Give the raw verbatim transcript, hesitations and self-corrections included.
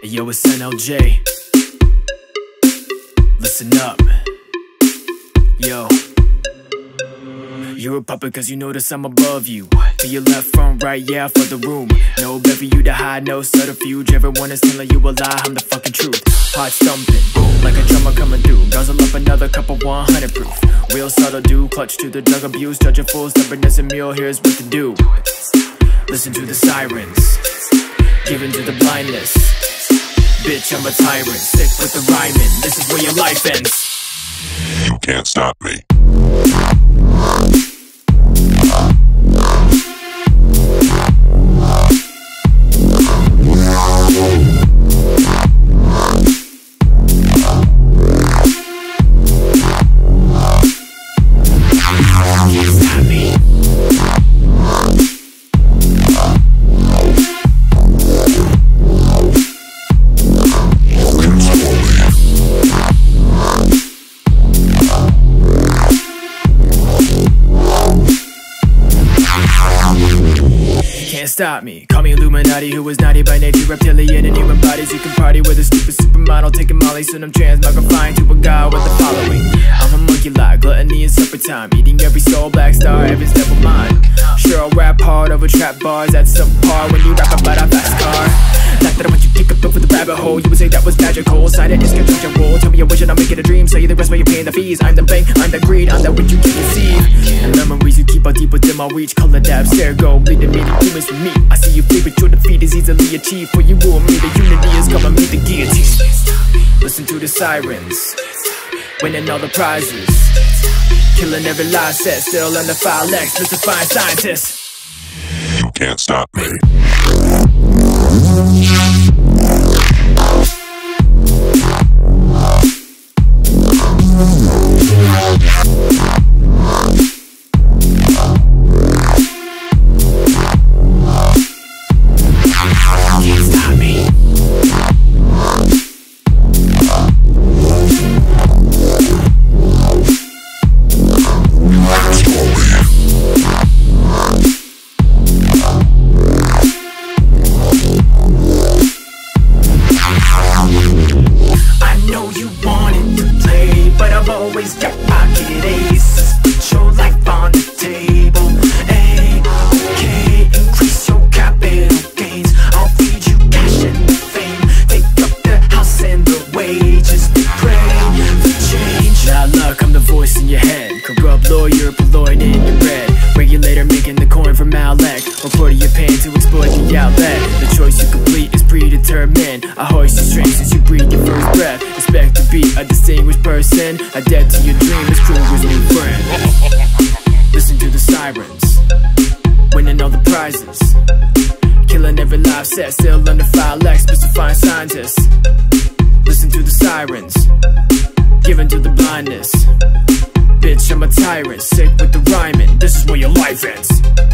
Yo, it's N L J. Listen up. Yo, you're a puppet cause you notice I'm above you. To your left, front, right, yeah, for the room. No bed for you to hide, no subterfuge. Everyone is telling you a lie, I'm the fucking truth. Heart stumping, like a drummer coming through. Guzzle up another cup of one hundred proof. Real subtle do, clutch to the drug abuse. Judge a fool, stubbornness and mule, here's what to do. Listen to the sirens, give in to the blindness. Bitch, I'm a tyrant, sick with the rhyming. This is where your life ends. You can't stop me. Can't stop me. Call me Illuminati, who is naughty by nature, reptilian and human bodies. You can party with a stupid supermodel, taking Molly, soon I'm transmogrifying to a god with a following. I'm a monkey like gluttony in summertime, eating every soul, black star, every step of mine. Sure, I'll rap hard over trap bars at some par when you rap about a fast car. Not that I want you to kick up over the rabbit hole. You would say that was magical, cited is conjectural. Tell me your wish and I'll make it a dream. Say you the rest while you're paying the fees. I'm the bank, I'm the greed, I'm that which you can conceive. And memories you keep are deep within my reach. Color dab, stare, go, bleeding me, the humans with me. I see you flee, but your defeat is easily achieved. For you and me, the unity is coming, meet the guillotine. Listen to the sirens, winning all the prizes, killing every lie set, still under file X, mystifying scientists. You can't stop me. Always got pocket aces, put your life on the table. Ay, okay, increase your capital gains. I'll feed you cash and fame. Take up the house and the wages. They pray for change. Now luck, I'm the voice in your head. Corrupt lawyer, Poloid in your bread. Regulator making the coin from Malek. Reporting your pain to exploit the outlet. The choice you complete is predetermined. I hoist your strings as you breathe your first breath. Expect to be a distinguished person, a debt to your dream is Kruger's new friend. Listen to the sirens, winning all the prizes, killing every live set, still under file X, mystifying scientists. Listen to the sirens, giving to the blindness. Bitch, I'm a tyrant, sick with the rhyming. This is where your life ends.